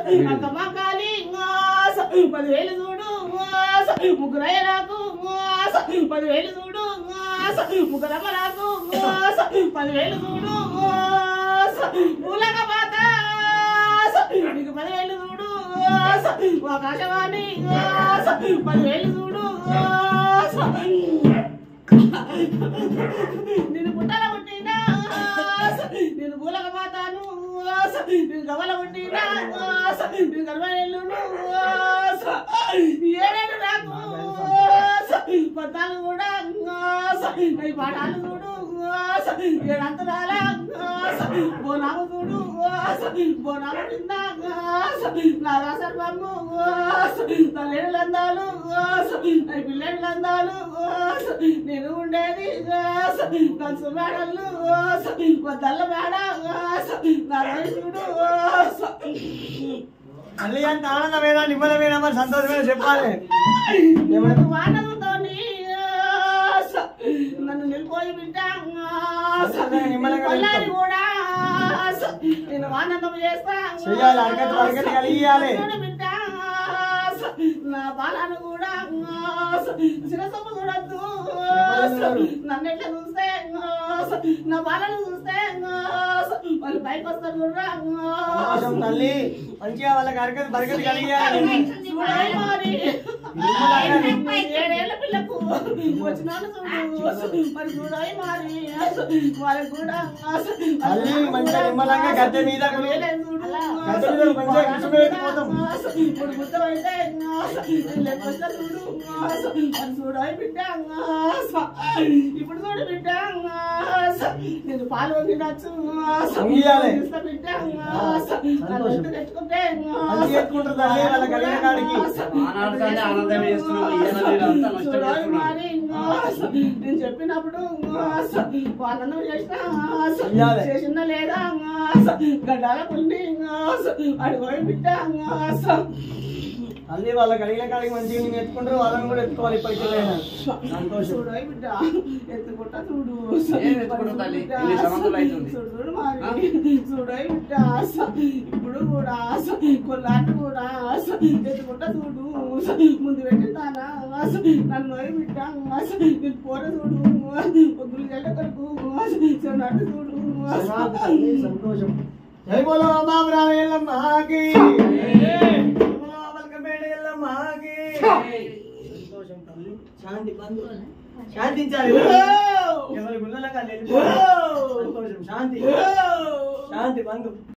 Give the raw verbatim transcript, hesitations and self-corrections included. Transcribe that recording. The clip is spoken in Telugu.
అక్కమ్మకాలి పదివేలు చూడు ముగ్గురయ్య నాకు పదివేలు చూడు ముగ్గురమ్మ నాకు పదివేలు చూడు పూలక పాత నీకు పదివేలు చూడు ఆకాశవాణి పదివేలు చూడు నేను పుట్టల పుట్టినా నేను పూలక పాతాను నేను గవల పుట్టినా నేను గర్భేళ్ళు ఏడేళ్ళు నాకు పద్నాలు కూడా ఈ పాఠాలు చూడు ఏడంతరాల బోనాము చూడు బోనాము కింద నాదా సర్వము తల్లేడు లందాలు ఈ పిల్లడు లందాలు నేను ఉండేది కంచు మేడలు వద్దల్ల మేడ నా చూడు మళ్ళీ అంత ఆనందమేనా నిమ్మలమేనా మరి సంతోషమేనా చెప్పాలి. వానలతోని నన్ను నిలిపోయి బిడ్డా కూడా నేను ఆనందం చేస్తా బిడ్డా నా బాలను కూడా శిరసము చూడద్దు నన్ను ఎట్లా చూస్తే నా బాలను చూస్తే వాళ్ళు పైకి వస్తారు కూడా తల్లి మంచిగా వాళ్ళకి అరకతి బరకతి కలిగాలి. ఏడేళ్ల పిల్లకు వచ్చినాను చూడు మరి చూడాలి మరి వాళ్ళకి కూడా తల్లి మంచిగా నిమ్మలంగా గద్దె మీద ఇప్పుడు గుర్తం అయితే లేకపోతే చూడు మరి చూడాలి బిడ్డ ఇప్పుడు చూడు బిడ్డ నేను పాలు వండినచ్చు బిడ్డ తెచ్చుకుంటే నేను చెప్పినప్పుడు వాళ్ళను చేసిన చేసిన లేదా గడ్డాల పుండి అడిగోయి బిడ్డ అన్ని వాళ్ళ కలిగిన కాడికి మంచిగా నేను ఎత్తుకుంటారు వాళ్ళని కూడా ఎత్తుకోవాలి. ఇప్పటికైనా చూడు బిడ్డ ఎత్తుకుంటా చూడు చూడు మరి చూడు బిడ్డ ఇప్పుడు కూడా కొల్లాంటి కూడా ఎత్తుకుంటా చూడు ముందు పెట్టిస్తానా నన్ను బిడ్డ నేను పోర చూడు ఒగ్గులు గంట కొరకు చెన్నట్టు చూడు సంతోషం. జై బోలో బాబురామయ్యమ్మకి శాంతి బంధు శాంతించాలి. ఎవరి గుళ్ళగా సంతోషం శాంతి శాంతి బంధు.